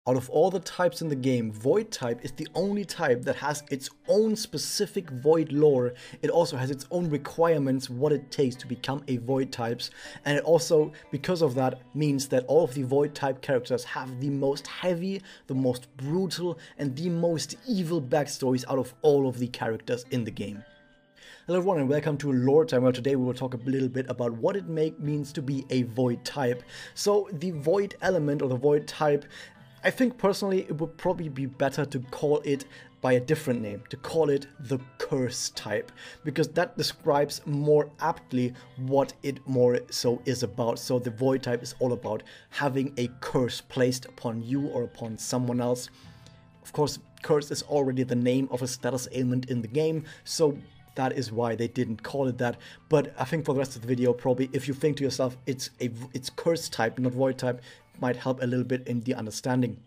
Out of all the types in the game, Void type is the only type that has its own specific Void lore. It also has its own requirements, what it takes to become a Void types, and it also, because of that, means that all of the Void type characters have the most heavy, the most brutal, and the most evil backstories out of all of the characters in the game. Hello everyone and welcome to Lore Time, where today we will talk a little bit about what it means to be a Void type. So the Void element or the Void type, I think personally it would probably be better to call it by a different name, to call it the Curse type, because that describes more aptly what it more so is about. So the Void type is all about having a curse placed upon you or upon someone else. Of course, curse is already the name of a status ailment in the game, so that is why they didn't call it that. But I think for the rest of the video, probably if you think to yourself it's curse type, not Void type, might help a little bit in the understanding.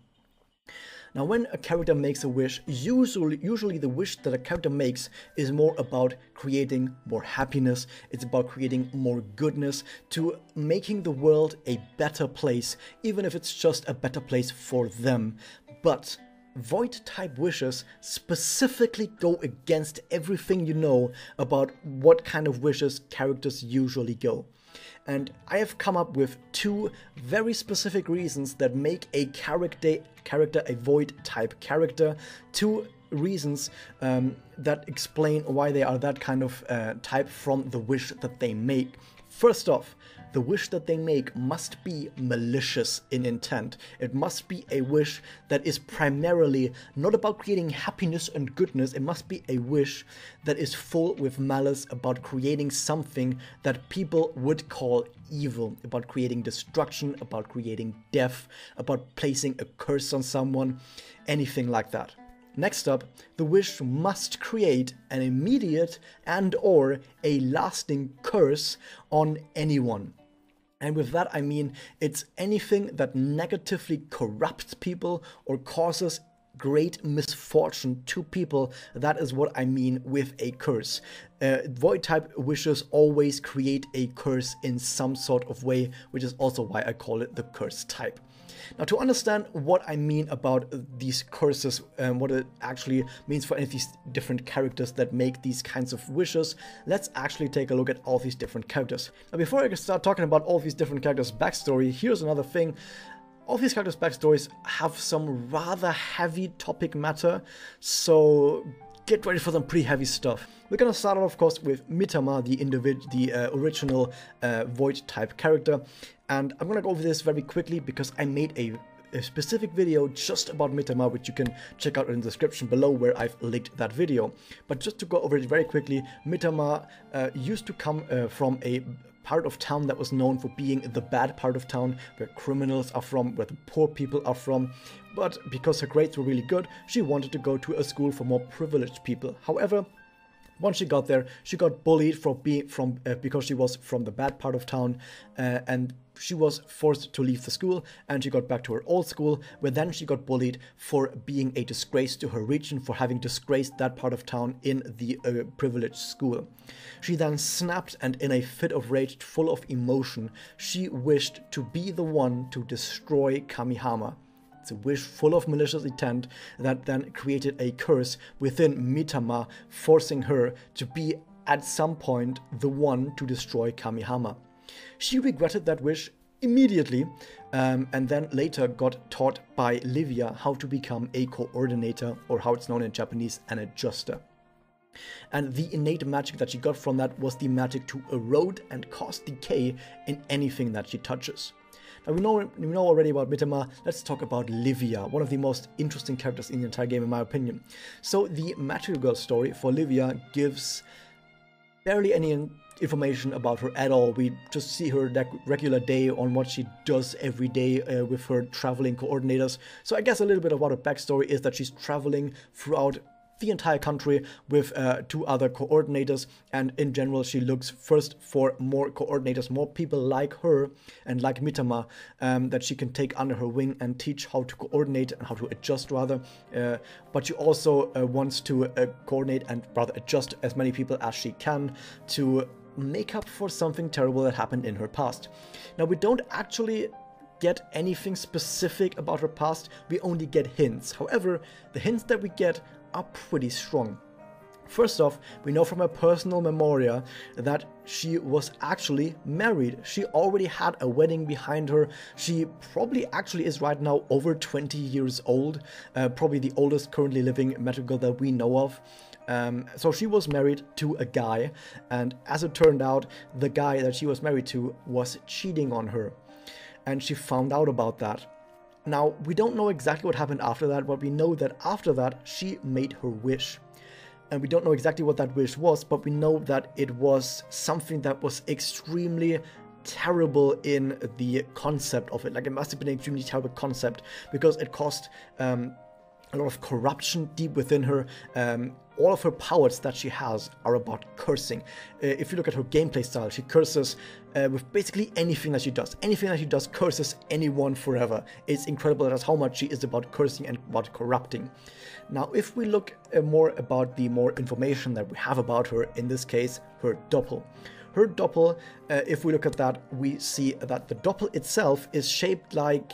Now, when a character makes a wish, usually the wish that a character makes is more about creating more happiness. It's about creating more goodness, to making the world a better place, even if it's just a better place for them. But Void type wishes specifically go against everything you know about what kind of wishes characters usually go. And I have come up with two very specific reasons that make a character a Void type character. Two reasons that explain why they are that kind of type from the wish that they make. First off, the wish that they make must be malicious in intent. It must be a wish that is primarily not about creating happiness and goodness. It must be a wish that is full with malice, about creating something that people would call evil, about creating destruction, about creating death, about placing a curse on someone, anything like that. Next up, the wish must create an immediate and/or a lasting curse on anyone. And with that I mean it's anything that negatively corrupts people or causes great misfortune to people. That is what I mean with a curse. Void type wishes always create a curse in some sort of way, which is also why I call it the curse type. Now, to understand what I mean about these curses and what it actually means for any of these different characters that make these kinds of wishes, let's actually take a look at all these different characters. Now, before I start talking about all these different characters' backstory, here's another thing. All these characters' backstories have some rather heavy topic matter, so get ready for some pretty heavy stuff. We're gonna start off, of course, with Mitama, the original Void type character, and I'm gonna go over this very quickly because I made a specific video just about Mitama, which you can check out in the description below, where I've linked that video. But just to go over it very quickly, Mitama used to come from a part of town that was known for being the bad part of town, where criminals are from, where the poor people are from. But because her grades were really good, she wanted to go to a school for more privileged people. However, once she got there, she got bullied because she was from the bad part of town, and she was forced to leave the school, and she got back to her old school, where then she got bullied for being a disgrace to her region, for having disgraced that part of town in the privileged school. She then snapped, and in a fit of rage full of emotion, she wished to be the one to destroy Kamihama. It's a wish full of malicious intent that then created a curse within Mitama, forcing her to be at some point the one to destroy Kamihama. She regretted that wish immediately, and then later got taught by Livia how to become a coordinator, or how it's known in Japanese, an adjuster. And the innate magic that she got from that was the magic to erode and cause decay in anything that she touches. Now we know already about Mitama. Let's talk about Livia, one of the most interesting characters in the entire game, in my opinion. So the Material Girl story for Livia gives barely any information about her at all. We just see her that regular day on what she does every day with her traveling coordinators. So I guess a little bit about her backstory is that she's traveling throughout the entire country with two other coordinators, and in general she looks first for more coordinators, more people like her and like Mitama that she can take under her wing and teach how to coordinate and how to adjust rather, but she also wants to coordinate and rather adjust as many people as she can to make up for something terrible that happened in her past. Now we don't actually get anything specific about her past, we only get hints. However, the hints that we get are pretty strong. First off, we know from her personal memoria that she was actually married. She already had a wedding behind her. She probably actually is right now over 20 years old, probably the oldest currently living magical girl that we know of. So she was married to a guy, and as it turned out, the guy that she was married to was cheating on her, and she found out about that. Now, we don't know exactly what happened after that, but we know that after that, she made her wish. And we don't know exactly what that wish was, but we know that it was something that was extremely terrible in the concept of it. Like, it must have been an extremely terrible concept, because it caused a lot of corruption deep within her. All of her powers that she has are about cursing. If you look at her gameplay style, she curses with basically anything that she does. Anything that she does curses anyone forever. It's incredible. That's how much she is about cursing and about corrupting. Now, if we look more about the more information that we have about her, in this case, her doppel. Her doppel, if we look at that, we see that the doppel itself is shaped like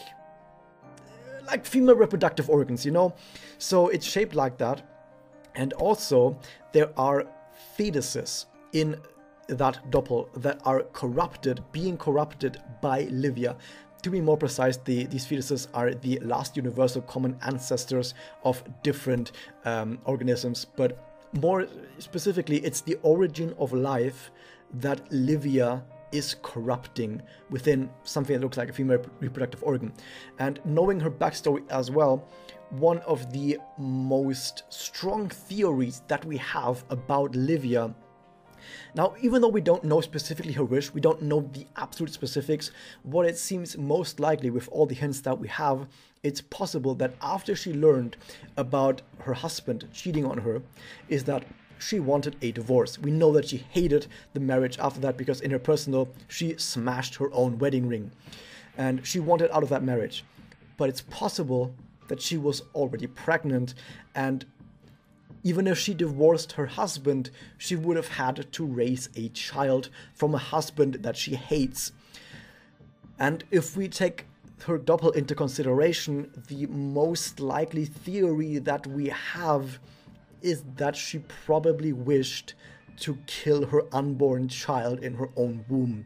female reproductive organs, you know? So it's shaped like that. And also, there are fetuses in that doppel that are being corrupted by Livia. To be more precise, these fetuses are the last universal common ancestors of different organisms, but more specifically, it's the origin of life that Livia is corrupting within something that looks like a female reproductive organ. And knowing her backstory as well, one of the most strong theories that we have about Livia. Now, even though we don't know specifically her wish, we don't know the absolute specifics, what it seems most likely with all the hints that we have, it's possible that after she learned about her husband cheating on her, is that she wanted a divorce. We know that she hated the marriage after that, because in her personal, she smashed her own wedding ring. And she wanted out of that marriage. But it's possible that she was already pregnant, and even if she divorced her husband, she would have had to raise a child from a husband that she hates. And if we take her doppel into consideration, the most likely theory that we have is that she probably wished to kill her unborn child in her own womb.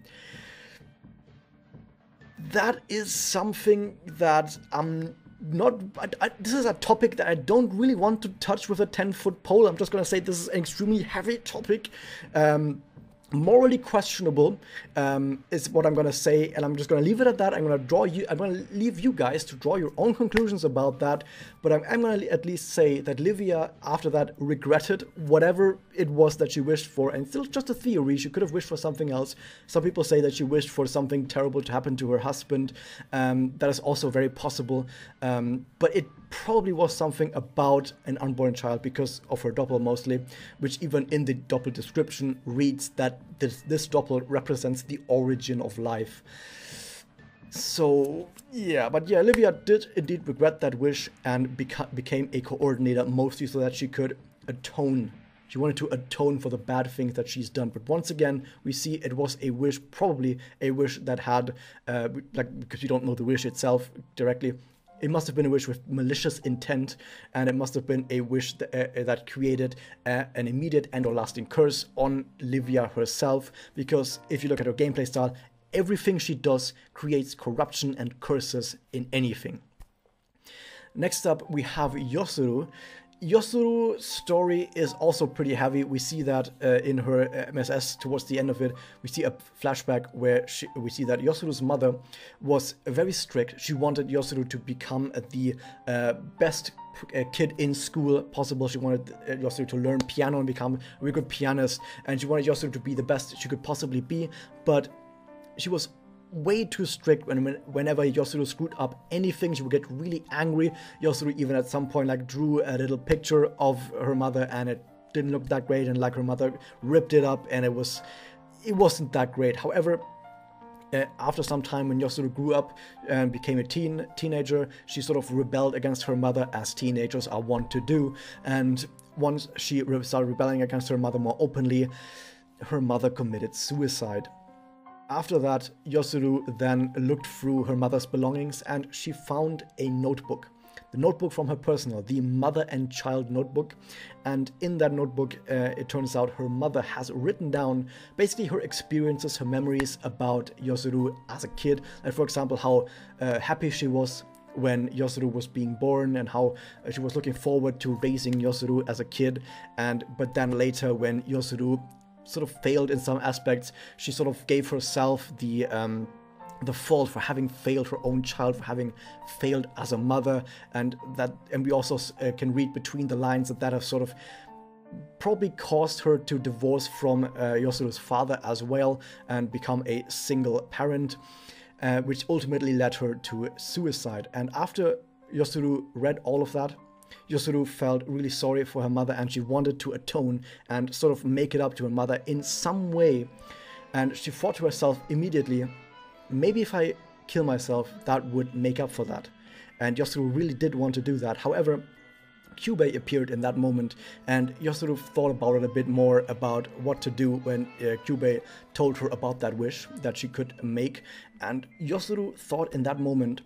That is something that this is a topic that I don't really want to touch with a 10-foot pole. I'm just going to say this is an extremely heavy topic. Morally questionable is what I'm going to say, and I'm just going to leave it at that. I'm going to leave you guys to draw your own conclusions about that, but I'm going to at least say that Livia, after that, regretted whatever it was that she wished for, and still just a theory. She could have wished for something else. Some people say that she wished for something terrible to happen to her husband. That is also very possible, but it probably was something about an unborn child because of her doppel mostly, which even in the doppel description reads that this doppel represents the origin of life. So yeah, but yeah, Livia did indeed regret that wish and became a coordinator, mostly so that she could atone. She wanted to atone for the bad things that she's done. But once again, we see it was a wish, probably a wish that had, because you don't know the wish itself directly, it must have been a wish with malicious intent, and it must have been a wish that created an immediate and or lasting curse on Livia herself, because if you look at her gameplay style, everything she does creates corruption and curses in anything. Next up, we have Yosuru. Yosuru's story is also pretty heavy. We see that in her MSS towards the end of it. We see a flashback where we see that Yosuru's mother was very strict. She wanted Yosuru to become the best kid in school possible. She wanted Yosuru to learn piano and become a really good pianist. And she wanted Yosuru to be the best she could possibly be. But she was way too strict. Whenever Yosuru screwed up anything, she would get really angry. Yosuru even at some point drew a little picture of her mother, and it didn't look that great, and her mother ripped it up, and it wasn't that great. However, after some time, when Yosuru grew up and became a teenager, she sort of rebelled against her mother, as teenagers are wont to do. And once she started rebelling against her mother more openly, her mother committed suicide. After that, Yosuru then looked through her mother's belongings and she found a notebook. The notebook from her personal, the mother and child notebook. And in that notebook, it turns out her mother has written down basically her experiences, her memories about Yosuru as a kid. Like, for example, how happy she was when Yosuru was being born and how she was looking forward to raising Yosuru as a kid. But then later, when Yosuru sort of failed in some aspects, she sort of gave herself the fault for having failed her own child, for having failed as a mother, and we also can read between the lines that has sort of probably caused her to divorce from Yosuru's father as well and become a single parent, which ultimately led her to suicide. And after Yosuru read all of that, Yosuru felt really sorry for her mother and she wanted to atone and sort of make it up to her mother in some way. And she thought to herself immediately, maybe if I kill myself, that would make up for that. And Yosuru really did want to do that. However, Kyubei appeared in that moment, and Yosuru thought about it a bit more about what to do when Kyubei told her about that wish that she could make. And Yosuru thought in that moment,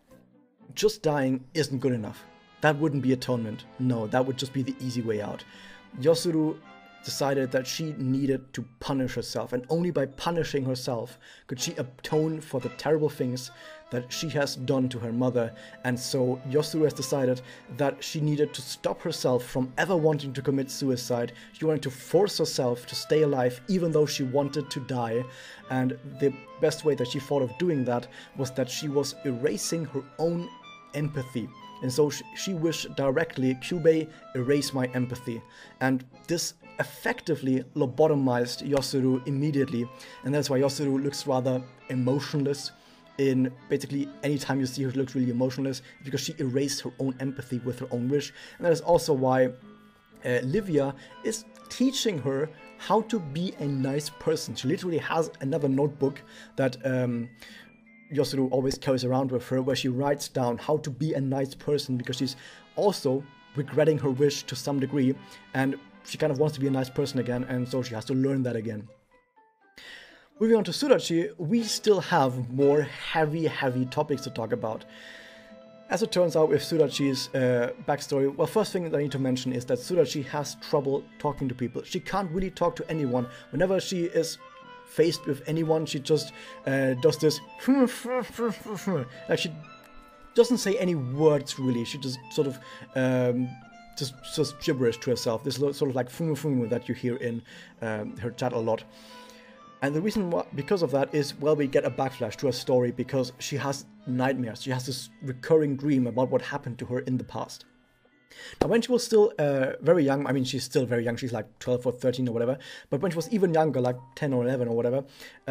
just dying isn't good enough. That wouldn't be atonement. No, that would just be the easy way out. Yosuru decided that she needed to punish herself, and only by punishing herself could she atone for the terrible things that she has done to her mother. And so Yosuru has decided that she needed to stop herself from ever wanting to commit suicide. She wanted to force herself to stay alive even though she wanted to die. And the best way that she thought of doing that was that she was erasing her own empathy. And so she wished directly, Kyubei, erase my empathy. And this effectively lobotomized Yosuru immediately, and that's why Yosuru looks rather emotionless. In basically any time you see her, she looks really emotionless, because she erased her own empathy with her own wish. And that is also why Livia is teaching her how to be a nice person. She literally has another notebook that Yosuru always carries around with her, where she writes down how to be a nice person, because she's also regretting her wish to some degree, and she kind of wants to be a nice person again, and so she has to learn that again. Moving on to Sudachi, we still have more heavy topics to talk about. As it turns out with Sudachi's backstory, well, first thing that I need to mention is that Sudachi has trouble talking to people. She can't really talk to anyone. Whenever she is faced with anyone, she just does this like she doesn't say any words really. She just sort of just gibberish to herself. This sort of like that you hear in her chat a lot. And the reason why, because of that, is, well, we get a backflash to her story because she has nightmares. She has this recurring dream about what happened to her in the past. Now, when she was still very young, I mean, she's still very young, she's like 12 or 13 or whatever, but when she was even younger, like 10 or 11 or whatever,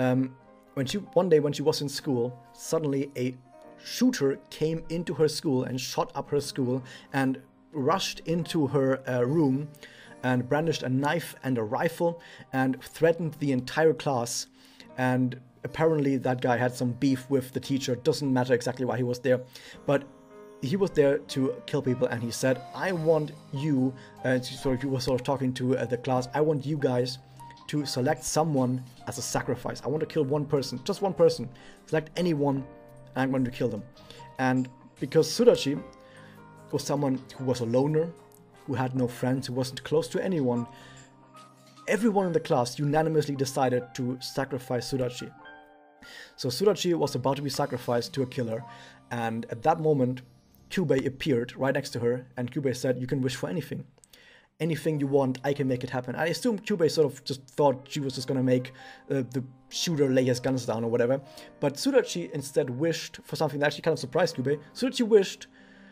one day when she was in school, suddenly a shooter came into her school and shot up her school and rushed into her room and brandished a knife and a rifle and threatened the entire class. And apparently that guy had some beef with the teacher. Doesn't matter exactly why he was there, but he was there to kill people, and he said, I want you, so he was sort of talking to the class, I want you guys to select someone as a sacrifice. I want to kill one person, just one person. Select anyone, and I'm going to kill them. And because Sudachi was someone who was a loner, who had no friends, who wasn't close to anyone, everyone in the class unanimously decided to sacrifice Sudachi. So Sudachi was about to be sacrificed to a killer, and at that moment, Kyubei appeared right next to her, and Kyubei said, you can wish for anything. Anything you want, I can make it happen. I assume Kyubei sort of just thought she was just gonna make the shooter lay his guns down or whatever. But Sudachi instead wished for something that actually kind of surprised Kyubei. Sudachi wished,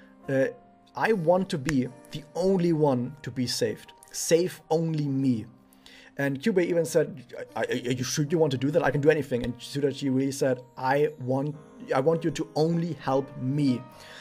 I want to be the only one to be saved. Save only me. And Kyubei even said, are you sure you want to do that? I can do anything. And Sudachi really said, I want you to only help me.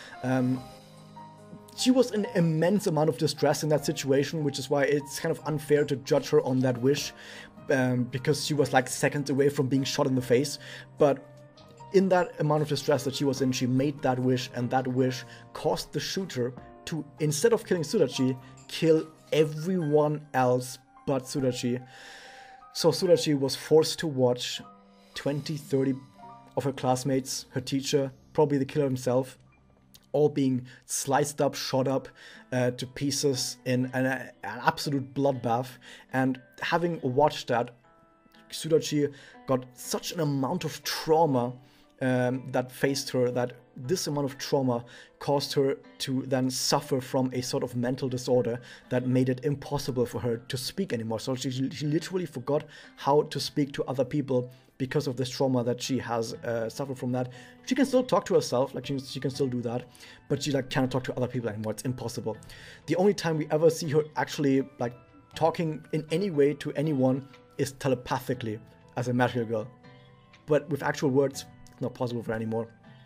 She was in immense amount of distress in that situation, which is why it's kind of unfair to judge her on that wish, because she was like seconds away from being shot in the face. But in that amount of distress that she was in, she made that wish, and that wish caused the shooter to, instead of killing Sudachi, kill everyone else but Sudachi. So Sudachi was forced to watch 20, 30 of her classmates, her teacher, probably the killer himself, all being sliced up, shot up to pieces in an absolute bloodbath. And having watched that, Sudachi got such an amount of trauma that faced her, that this amount of trauma caused her to then suffer from a sort of mental disorder that made it impossible for her to speak anymore. So she literally forgot how to speak to other people because of this trauma that she has suffered from that. She can still talk to herself, like she can still do that, but she like cannot talk to other people anymore. It's impossible. The only time we ever see her actually like talking in any way to anyone is telepathically as a magical girl. But with actual words, it's not possible for her anymore.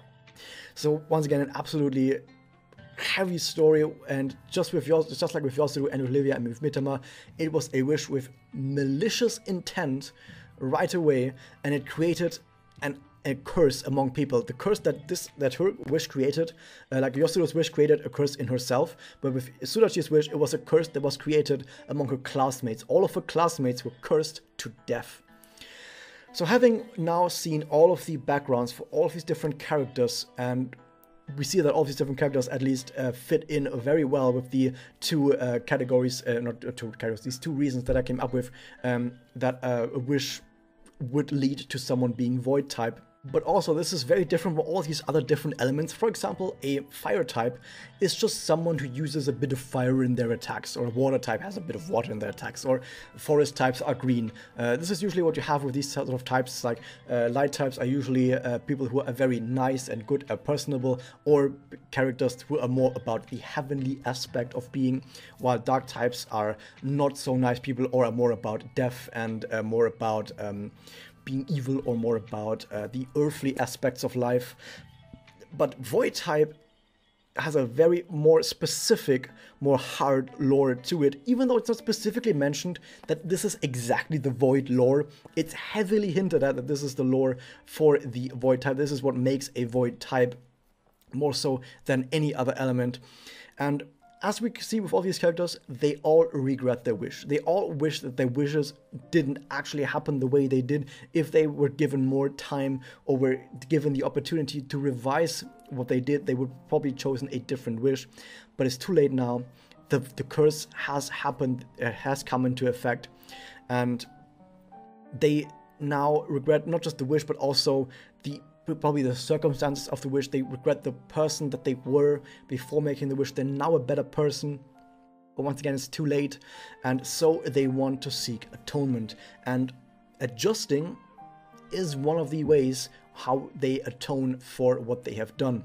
So once again, an absolutely heavy story, and just like with Yosuru and with Livia and with Mitama, it was a wish with malicious intent right away, and it created a curse among people. The curse that her wish created, like Yosuru's wish created a curse in herself, but with Sudachi's wish, it was a curse that was created among her classmates. All of her classmates were cursed to death. So having now seen all of the backgrounds for all of these different characters, and we see that all these different characters at least fit in very well with the two categories, these two reasons that I came up with, that a wish would lead to someone being void type. But also, this is very different from all these other different elements. For example, a fire type is just someone who uses a bit of fire in their attacks, or a water type has a bit of water in their attacks, or forest types are green. This is usually what you have with these sort of types. Like light types are usually people who are very nice and good, personable, or characters who are more about the heavenly aspect of being, while dark types are not so nice people, or are more about death and more about being evil, or more about the earthly aspects of life. But void type has a very more specific, more hard lore to it, even though it's not specifically mentioned that this is exactly the void lore. It's heavily hinted at that this is the lore for the void type. This is what makes a void type more so than any other element. And as we see with all these characters, they all regret their wish. They all wish that their wishes didn't actually happen the way they did. If they were given more time, or were given the opportunity to revise what they did, they would probably chosen a different wish. But it's too late now. The curse has happened, has come into effect, and they now regret not just the wish, but also probably the circumstances of the wish. They regret the person that they were before making the wish. They're now a better person, but once again, it's too late, and so they want to seek atonement. And adjusting is one of the ways how they atone for what they have done.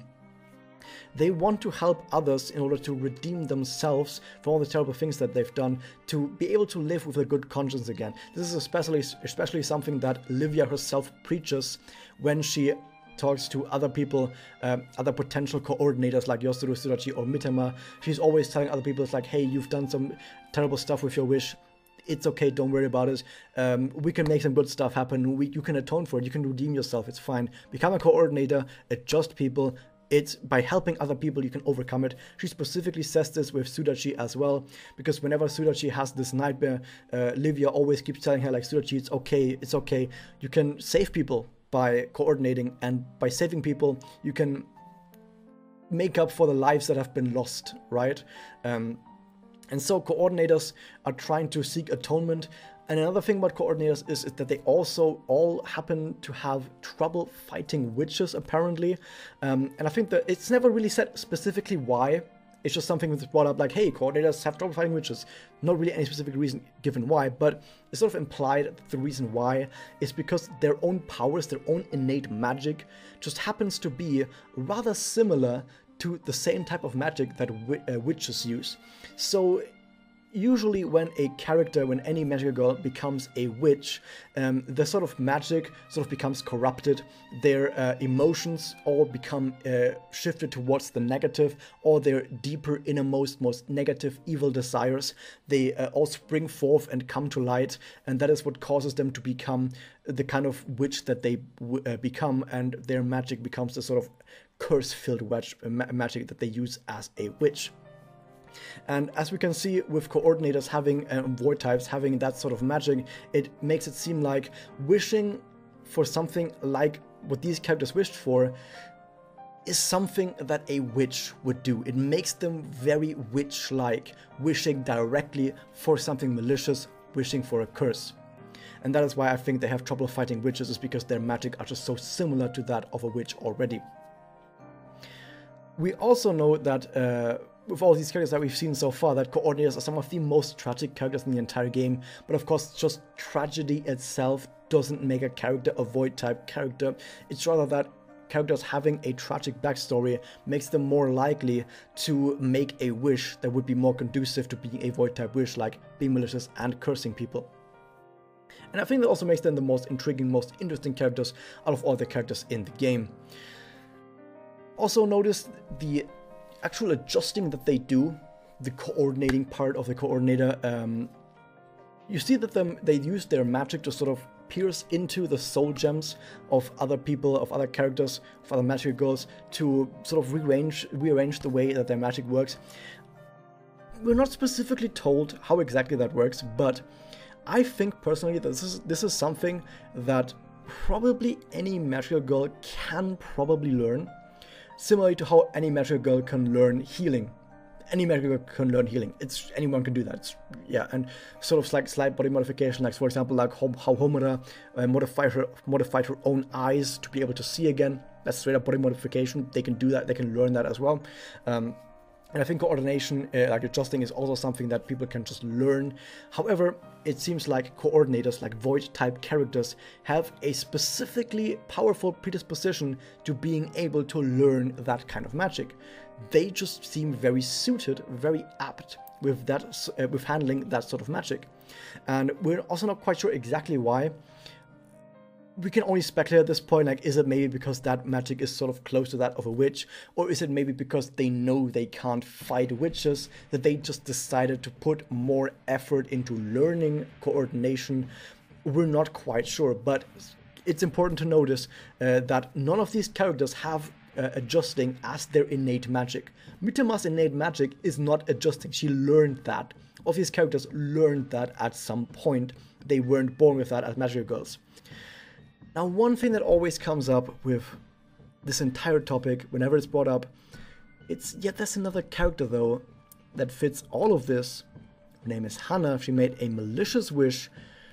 They want to help others in order to redeem themselves for all the terrible things that they've done, to be able to live with a good conscience again. This is especially something that Livia herself preaches when she talks to other people, other potential coordinators like Yosuru, Sudachi, or Mitama. She's always telling other people, it's like, hey, you've done some terrible stuff with your wish. It's okay, don't worry about it. We can make some good stuff happen. You can atone for it. You can redeem yourself. It's fine. Become a coordinator, adjust people. It's by helping other people you can overcome it. She specifically says this with Sudachi as well, because whenever Sudachi has this nightmare, Livia always keeps telling her, like, Sudachi, it's okay. You can save people by coordinating, and by saving people, you can make up for the lives that have been lost, right? And so coordinators are trying to seek atonement. And another thing about coordinators is that they also all happen to have trouble fighting witches, apparently. And I think that it's never really said specifically why. It's just something that's brought up, like, hey, coordinators have trouble fighting witches. Not really any specific reason given why, but it's sort of implied that the reason why is because their own powers, their own innate magic, just happens to be rather similar to the same type of magic that witches use. So usually when any magical girl becomes a witch, the sort of magic sort of becomes corrupted. Their emotions all become shifted towards the negative, or their deeper, innermost, most negative, evil desires. They all spring forth and come to light, and that is what causes them to become the kind of witch that they become, and their magic becomes the sort of curse-filled magic that they use as a witch. And as we can see with coordinators having void types having that sort of magic, it makes it seem like wishing for something like what these characters wished for is something that a witch would do. It makes them very witch-like, wishing directly for something malicious, wishing for a curse. And that is why I think they have trouble fighting witches, is because their magic are just so similar to that of a witch already. We also know that with all these characters that we've seen so far, that coordinators are some of the most tragic characters in the entire game, but of course just tragedy itself doesn't make a character a void type character. It's rather that characters having a tragic backstory makes them more likely to make a wish that would be more conducive to being a void type wish, like being malicious and cursing people. And I think that also makes them the most intriguing, most interesting characters out of all the characters in the game. Also notice the actual adjusting that they do, the coordinating part of the coordinator. You see that they use their magic to sort of pierce into the soul gems of other people, of other characters, of other magic girls, to sort of rearrange the way that their magic works. We're not specifically told how exactly that works, but I think personally that this is something that probably any magical girl can probably learn, similarly to how any magical girl can learn healing. Any magical girl can learn healing. Anyone can do that. Yeah, and sort of like slight body modification, like for example, like how Homura modified her own eyes to be able to see again. That's straight up body modification. They can do that. They can learn that as well. And I think coordination, like adjusting, is also something that people can just learn. However, it seems like coordinators, like void-type characters, have a specifically powerful predisposition to being able to learn that kind of magic. They just seem very suited, very apt with that, with handling that sort of magic. And we're also not quite sure exactly why. We can only speculate at this point, like, is it maybe because that magic is sort of close to that of a witch, or is it maybe because they know they can't fight witches, that they just decided to put more effort into learning coordination? We're not quite sure, but it's important to notice that none of these characters have adjusting as their innate magic. Mitama's innate magic is not adjusting. She learned that. All these characters learned that at some point. They weren't born with that as magical girls. Now, one thing that always comes up with this entire topic, whenever it's brought up, there's another character though that fits all of this. Her name is Hana. She made a malicious wish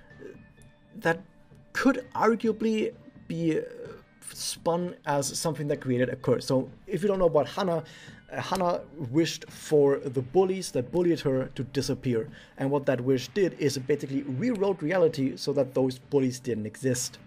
that could arguably be spun as something that created a curse. So if you don't know about Hana, Hana wished for the bullies that bullied her to disappear. And what that wish did is it basically rewrote reality so that those bullies didn't exist.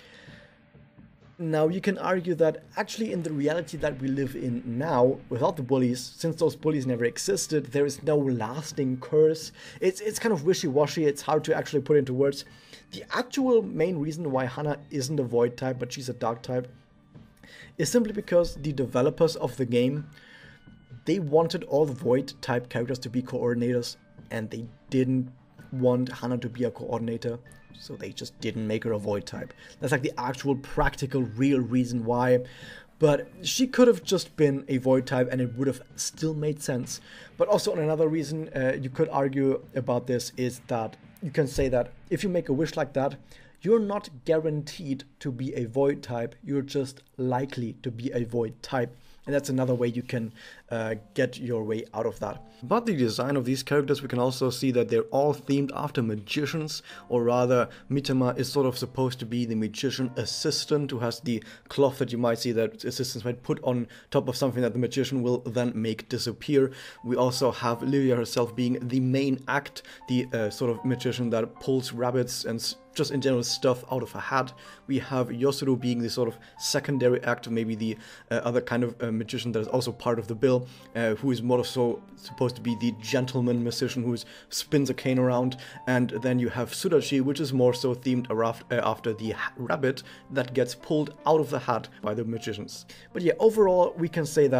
Now, you can argue that actually in the reality that we live in now, without the bullies, since those bullies never existed, there is no lasting curse. It's kind of wishy-washy, it's hard to actually put into words. The actual main reason why Hana isn't a void type, but she's a dark type, is simply because the developers of the game, they wanted all the void type characters to be coordinators, and they didn't want Hana to be a coordinator. So they just didn't make her a void type. That's like the actual practical real reason why. But she could have just been a void type and it would have still made sense. But also another reason you could argue about this is that you can say that if you make a wish like that, you're not guaranteed to be a void type. You're just likely to be a void type. And that's another way you can get your way out of that. About the design of these characters, we can also see that they're all themed after magicians, or rather, Mitama is sort of supposed to be the magician assistant who has the cloth that you might see that assistants might put on top of something that the magician will then make disappear. We also have Livia herself being the main act, the sort of magician that pulls rabbits and just in general stuff out of a hat. We have Yosuru being the sort of secondary act, maybe the other kind of magician that is also part of the bill, who is more so supposed to be the gentleman magician who spins a cane around. And then you have Sudachi, which is more so themed after the rabbit that gets pulled out of the hat by the magicians. But yeah, overall we can say that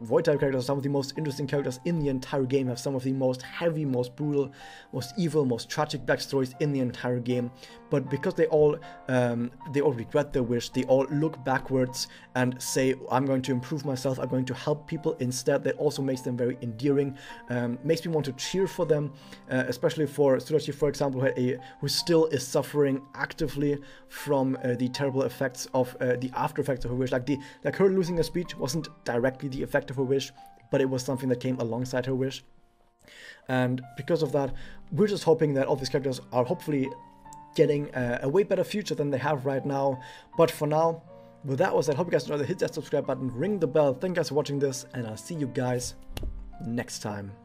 Void type characters are some of the most interesting characters in the entire game, have some of the most heavy, most brutal, most evil, most tragic backstories in the entire game. But because they all regret their wish, they all look backwards and say, I'm going to improve myself, I'm going to help people instead. That also makes them very endearing, makes me want to cheer for them, especially for Tsudachi, for example, who still is suffering actively from the terrible effects of the after effects of her wish. Like her losing her speech wasn't directly the effect of her wish, but it was something that came alongside her wish. And because of that, we're just hoping that all these characters are hopefully getting a way better future than they have right now. But for now, with that was said, hope you guys enjoyed. Hit that subscribe button, ring the bell. Thank you guys for watching this, and I'll see you guys next time.